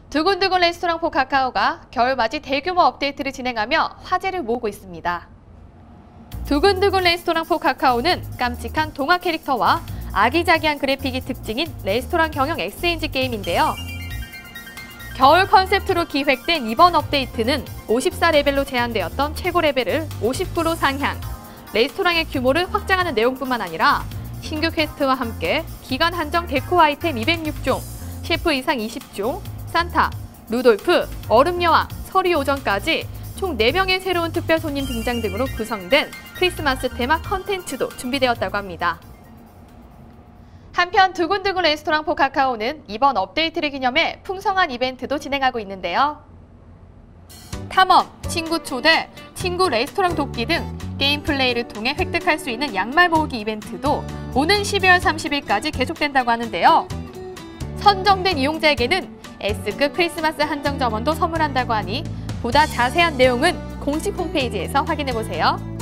두근두근 레스토랑 포 카카오가 겨울맞이 대규모 업데이트를 진행하며 화제를 모으고 있습니다. 두근두근 레스토랑 포 카카오는 깜찍한 동화 캐릭터와 아기자기한 그래픽이 특징인 레스토랑 경영 엑스인지 게임인데요. 겨울 컨셉트로 기획된 이번 업데이트는 54레벨로 제한되었던 최고 레벨을 59로 상향, 레스토랑의 규모를 확장하는 내용뿐만 아니라 신규 퀘스트와 함께 기간 한정 데코 아이템 206종, 셰프 의상 20종, 산타, 루돌프, 얼음여왕, 서리오전까지 총 4명의 새로운 특별 손님 등장 등으로 구성된 크리스마스 테마 컨텐츠도 준비되었다고 합니다. 한편 두근두근 레스토랑 포 카카오는 이번 업데이트를 기념해 풍성한 이벤트도 진행하고 있는데요. 탐험, 친구 초대, 친구 레스토랑 돕기 등 게임 플레이를 통해 획득할 수 있는 양말 모으기 이벤트도 오는 12월 30일까지 계속된다고 하는데요. 선정된 이용자에게는 S급 크리스마스 한정 점원도 선물한다고 하니 보다 자세한 내용은 공식 홈페이지에서 확인해보세요.